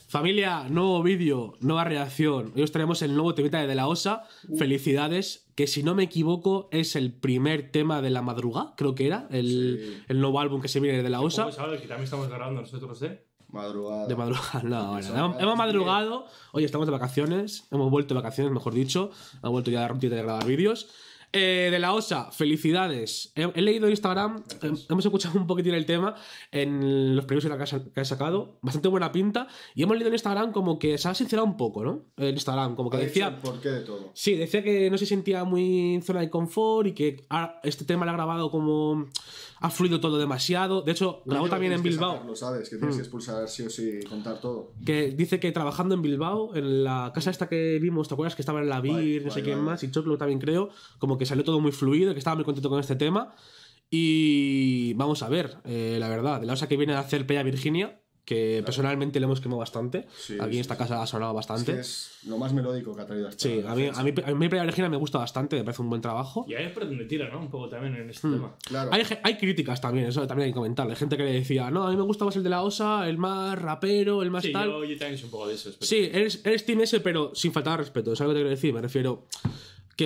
Familia, nuevo vídeo, nueva reacción. Hoy os traemos el nuevo temita de La Osa. Felicidades, que si no me equivoco es el primer tema de La Madrugada, creo que era, el nuevo álbum que se viene de La Osa. Pues ahora que también estamos grabando nosotros, Madrugada. De madrugada, no, bueno, hemos madrugado. Hoy estamos de vacaciones, hemos vuelto de vacaciones, mejor dicho. Hemos vuelto ya de la rutina de grabar vídeos. De La Osa, felicidades. He leído en Instagram, hemos escuchado un poquitín el tema en los premios que ha sacado, bastante buena pinta. Y hemos leído en Instagram como que se ha sincerado un poco, ¿no? En Instagram, como que decía. ¿Por qué de todo? Sí, decía que no se sentía muy en zona de confort y que este tema lo ha grabado como. Ha fluido todo demasiado. De hecho, grabó también en Bilbao. Lo sabes, que tienes que expulsar sí o sí, contar todo. Que dice que trabajando en Bilbao, en la casa esta que vimos, ¿te acuerdas? Que estaba en la Vir, no sé quién más, y Choclo también creo. Como que salió todo muy fluido, que estaba muy contento con este tema. Y vamos a ver, la verdad, de La Osa que viene a hacer Peña Virginia, que personalmente le hemos quemado bastante. Sí, aquí en esta casa ha sonado bastante. Es lo más melódico que ha traído hasta Sí, a mí Peña Virginia me gusta bastante, me parece un buen trabajo. Y ahí es por donde tira, ¿no? Un poco también en este tema. Claro. Hay críticas también, eso también hay que comentarle. Hay gente que le decía, no, a mí me gusta más el de La Osa, el más rapero, el más sí, tal. Yo también soy un poco de eso. Sí, eres team ese, pero sin faltar al respeto. ¿Sabes lo que te quiero decir? Me refiero. Que,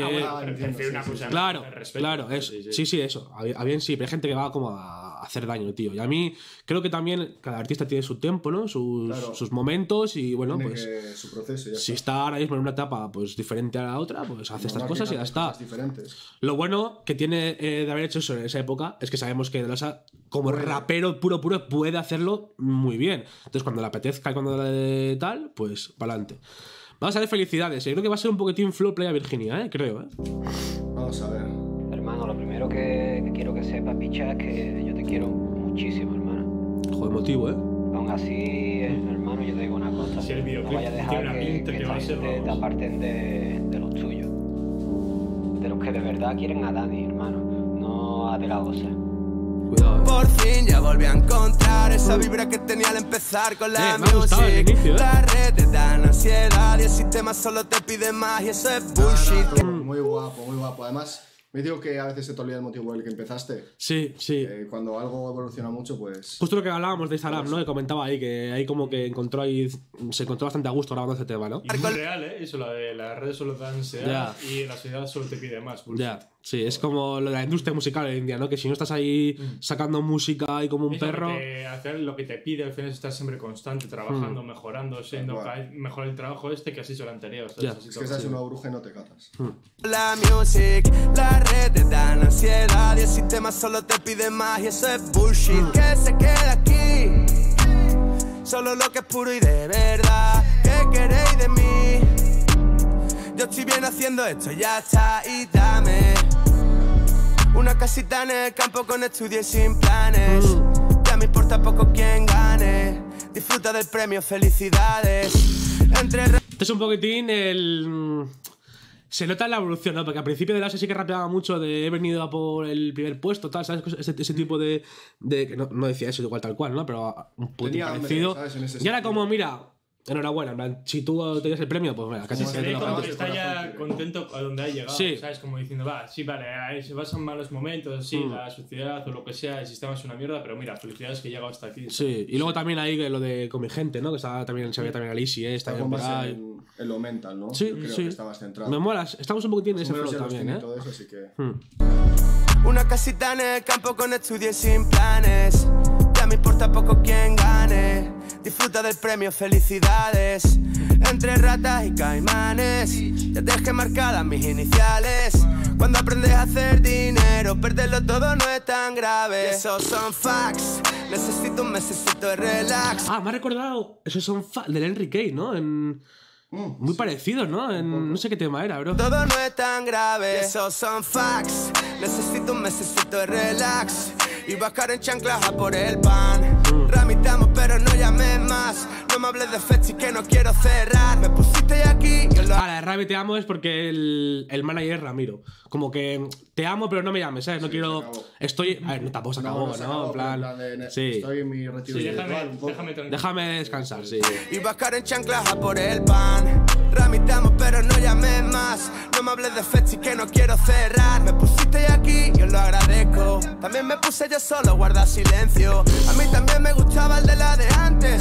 claro, eso. Sí, eso. A bien sí, pero hay gente que va como a hacer daño, tío. Y a mí creo que también cada artista tiene su tiempo, ¿no? Sus momentos y bueno, tiene pues. Su proceso, ya si está ahora mismo en una etapa pues diferente a la otra, pues hace estas cosas y ya está. Diferentes. Lo bueno que tiene de haber hecho eso en esa época es que sabemos que De La Osa, como rapero puro, puede hacerlo muy bien. Entonces, cuando le apetezca y cuando le tal, pues para adelante. Vamos a ver, felicidades. Yo creo que va a ser un poquitín flow Playa Virginia, creo, Vamos a ver. Hermano, lo primero que quiero que sepas, picha, es que yo te quiero muchísimo, hermano. Joder, motivo, Aún así, hermano, yo te digo una cosa. Si el no vaya a dejar que esta gente te aparten de los tuyos. De los que de verdad quieren a Dani, hermano. No a De La Osa. Cuidado, Por fin ya volví a encontrar esa vibra que tenía al empezar con la music. Inicio, La red te dan ansiedad y el sistema solo te pide más y eso es bullshit. Muy guapo, muy guapo. Además, me digo que a veces se te olvida el motivo por el que empezaste. Sí. Cuando algo evoluciona mucho, pues. Justo lo que hablábamos de Instagram, ¿no? Que comentaba ahí que ahí como que se encontró bastante a gusto grabando este tema, ¿no? Y es muy real, eso, la de las redes solo te dan ansiedad y la sociedad solo te pide más. Ya. Sí, es como lo de la industria musical hoy en día, ¿no? Que si no estás ahí sacando música y como un perro. Hacer lo que te pide al final es estar siempre constante, trabajando, mejorando, siendo cada vez mejor el trabajo que has hecho el anterior. ¿Sabes? Es que estás en una burbuja y no te catas. La music, la red te dan ansiedad y el sistema solo te pide más y eso es bullshit. Que se quede aquí, solo lo que es puro y de verdad. ¿Qué queréis de mí? Yo estoy bien haciendo esto, ya está, y dame una casita en el campo con estudio y sin planes. Ya me importa poco quién gane. Disfruta del premio, felicidades. Este es un poquitín se nota la evolución, ¿no? Porque al principio de La Osa sí que rapeaba mucho de he venido a por el primer puesto, tal, ¿sabes? Ese tipo de que no decía eso igual tal cual, ¿no? Pero un poquito parecido. Y ahora como, mira, enhorabuena, en plan, si tú tenías el premio, pues mira, casi se ve como que está ya contento a donde ha llegado, sí. ¿sabes? Como diciendo, se pasan malos momentos, la sociedad o lo que sea, el sistema es una mierda, pero mira, felicidades que he llegado hasta aquí. Sí, y luego también ahí lo de con mi gente, ¿no? Que estaba también, se veía también Alicia, está bien por ahí. En lo mental, ¿no? Sí, yo creo que está más centrado. Me mola, estamos un poquitín en ese flow también, todo eso, así que. Una casita en el campo con estudio y sin planes. Ya me importa poco quién gane. Disfruta del premio, felicidades. Entre ratas y caimanes, ya dejé marcadas mis iniciales. Cuando aprendes a hacer dinero, perderlo todo no es tan grave. Esos son facts, necesito un mesecito de relax. Me ha recordado, esos son facts del Henry Kay, ¿no? Muy parecido, ¿no? No sé qué tema era, bro. Todo no es tan grave. Esos son facts, necesito un mesecito de relax. Y bajar en chanclas a por el pan. Ramitamos pero no llames más. No me hables de fechas que no quiero cerrar. Me pusiste aquí y la de Rabi te amo es porque el manager es Ramiro. Como que te amo pero no me llames, ¿sabes? No quiero... Estoy... A ver, tampoco se acabó, ¿no? En plan... Sí. Estoy en mi retiro déjame descansar, sí. Y bajar en chanclas a por el pan. Ramitamos pero no llames más. No me hables de fechas que no quiero cerrar. Me pusiste aquí y os lo agradezco. También me puse yo solo, guarda silencio. A mí también me gustaba el de la de antes, pero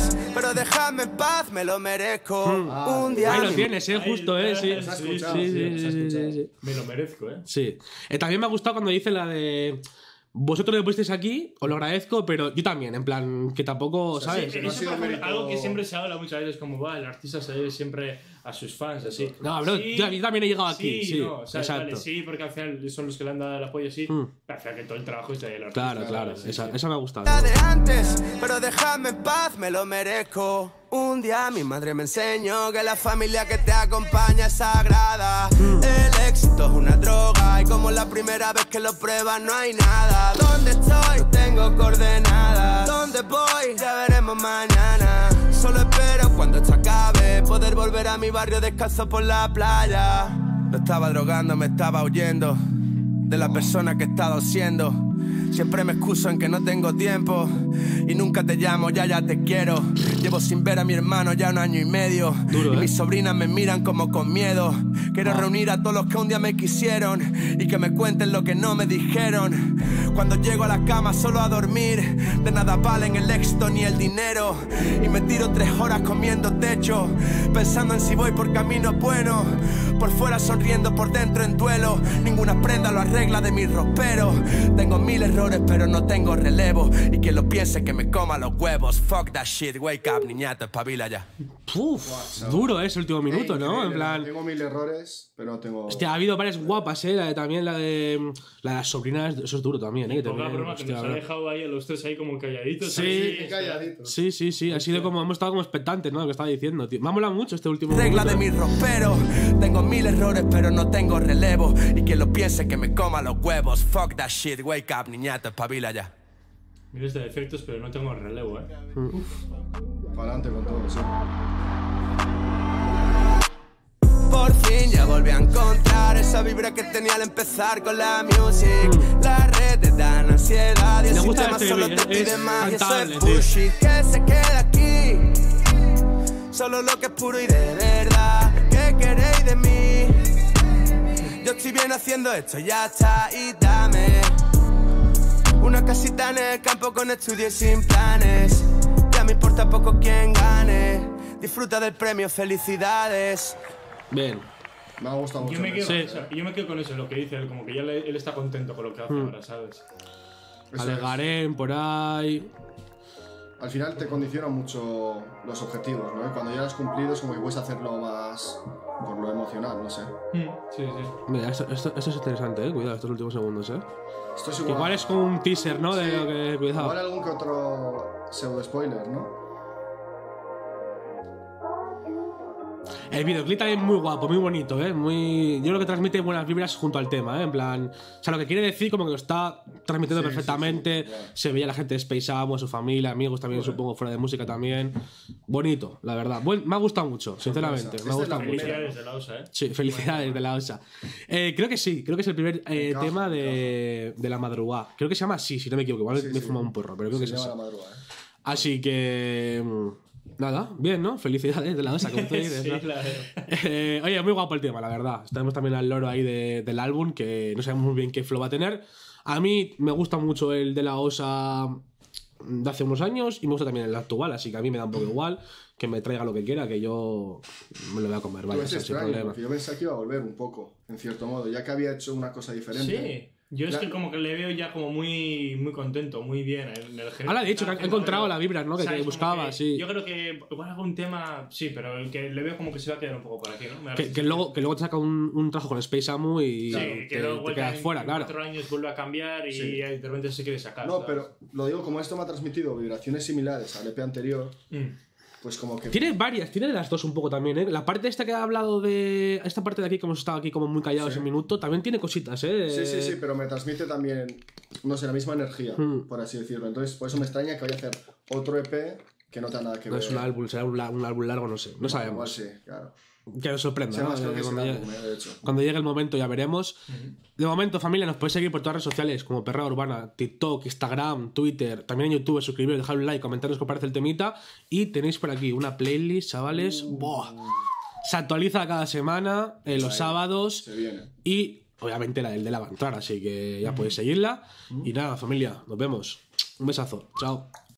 pero déjame en paz, me lo merezco. Un día. Ahí lo tienes, justo, sí. Se ha escuchado, sí. Me lo merezco, Sí. También me ha gustado cuando dice la de... Vosotros lo pusisteis aquí, os lo agradezco, pero yo también, en plan, que tampoco, ¿sabes? Sí, eso es algo que siempre se habla muchas veces, como va, el artista se debe siempre a sus fans, así. No, bro, sí, yo también he llegado aquí, sí, no, o sea, exacto. Vale, sí, porque al final son los que le han dado el apoyo, sí, pero al final que todo el trabajo es del artista. Claro, esa me ha gustado. La de antes, pero déjame en paz, me lo merezco. Un día mi madre me enseñó que la familia que te acompaña es sagrada. El éxito es una droga y como la primera vez que lo pruebas no hay nada. ¿Dónde estoy? No tengo coordenadas. ¿Dónde voy? Ya veremos mañana. Solo espero cuando esto acabe poder volver a mi barrio descalzo por la playa. No estaba drogando, me estaba huyendo de la persona que he estado siendo. Siempre me excuso en que no tengo tiempo y nunca te llamo, ya te quiero. Llevo sin ver a mi hermano ya 1 año y medio. Duro, y mis sobrinas me miran como con miedo. Quiero reunir a todos los que un día me quisieron y que me cuenten lo que no me dijeron. Cuando llego a la cama solo a dormir, de nada valen el éxito ni el dinero. Y me tiro 3 horas comiendo techo, pensando en si voy por caminos buenos. Por fuera sonriendo, por dentro en duelo. Ninguna prenda lo arregla de mi ropero. Tengo 1000 errores pero no tengo relevo. Y quien lo piense que me coma los huevos. Fuck that shit, wake up, niñata, espabila ya. Duro ese último minuto, ¿no? En plan... Tengo 1000 errores, pero no tengo... Hostia, ha habido varias guapas, también la de las sobrinas, eso es duro también, Que poca también, broma, que nos ha dejado ahí a los 3 ahí como calladitos. Sí, calladito. Sí, ha sido como, hemos estado como expectantes, ¿no? Lo que estaba diciendo, tío. Me ha molado mucho este último Regla minuto. de mi ropero. Tengo 1000 errores pero no tengo relevo. Y quien lo piense que me coma los huevos. Fuck that shit, wake up, niñata, espabila ya. Miles de defectos pero no tengo relevo, Para adelante con todo, sí. Por fin ya volví a encontrar esa vibra que tenía al empezar con la music. Las redes dan ansiedad y el Me gusta sistema este solo vídeo, te pide es más. Y eso cantable, es tío. bullshit que se queda aquí. Solo lo que es puro y de verdad. ¿Qué queréis de mí? Yo estoy bien haciendo esto, ya está. Y dame una casita en el campo con estudio y sin planes. Ya me importa poco quién gane. Disfruta del premio, felicidades. Bien. Me ha gustado mucho. Yo me quedo con eso, lo que dice él, como que ya él está contento con lo que hace ahora, ¿sabes? Alegarén por ahí. Al final te condicionan mucho los objetivos, ¿no? Y cuando ya lo has cumplido es como que puedes hacerlo más por lo emocional, no sé. Sí. Mira, esto es interesante, cuidado estos últimos segundos, Esto es Que igual. igual es como un teaser, ¿no? De lo que... Cuidado. Igual algún que otro pseudo spoiler, ¿no? El videoclip también muy guapo, muy bonito, muy... Yo creo que transmite buenas vibras junto al tema, En plan... O sea, lo que quiere decir como que lo está transmitiendo perfectamente. Sí. Se veía la gente de Space Amo, su familia, amigos también, supongo, fuera de música también. Bonito, la verdad. Me ha gustado mucho, sinceramente. Esta Me ha es gustado la mucho. primera. Felicidades de la OSA, Sí, felicidades de la OSA. Creo que sí, creo que es el primer tema de la madrugada. Creo que se llama así, si no me equivoco. Igual me he fumado un porro, pero creo que es Se llama eso. La madrugada, Así que... Nada, bien, ¿no? Felicidades de la OSA, como tú dices, ¿no? Sí, claro. Oye, muy guapo el tema, la verdad. Tenemos también al loro ahí del álbum, que no sabemos muy bien qué flow va a tener. A mí me gusta mucho el de la OSA de hace unos años y me gusta también el actual, así que a mí me da un poco igual que me traiga lo que quiera, que yo me lo voy a comer, vaya, Es sin extraño, problema. porque yo pensaba que iba a volver un poco, en cierto modo, ya que había hecho una cosa diferente. Sí. Yo es que como que le veo ya como muy contento, muy bien en el género. Ahora, de hecho, que ha encontrado la vibra, ¿no? Que ¿Sabes? buscaba, Como que sí. Yo creo que igual algún tema, sí, pero el que le veo como que se va a quedar un poco por aquí, ¿no? Que luego te saca un trabajo con Space Amu y Sí, que luego te quedas fuera, claro. 4 años vuelve a cambiar y Sí. de repente se quiere sacar. No, ¿sabes? pero lo digo, como esto me ha transmitido vibraciones similares al EP anterior, pues como que... Tiene varias, tiene de las dos un poco también, La parte esta que ha hablado de... Esta parte de aquí, que hemos estado aquí como muy callados ese minuto, también tiene cositas, Sí, pero me transmite también, no sé, la misma energía, por así decirlo. Entonces, por eso me extraña que vaya a hacer otro EP que no tenga nada que No ver. es un álbum, será un álbum largo, no sé. No Igual sabemos. sí, claro. Que nos sorprenda, Se ¿no? llama, creo que es Cuando el llegue- álbum, de hecho. Cuando llegue el momento ya veremos. De momento, familia, nos podéis seguir por todas las redes sociales como Perra Urbana, TikTok, Instagram, Twitter, también en YouTube, suscribiros, dejar un like, comentaros qué os parece el temita. Y tenéis por aquí una playlist, chavales. ¡Buah! Se actualiza cada semana, los sábados. Se viene. Y obviamente la del de la Avanzar, así que ya podéis seguirla. Y nada, familia, nos vemos. Un besazo. Chao.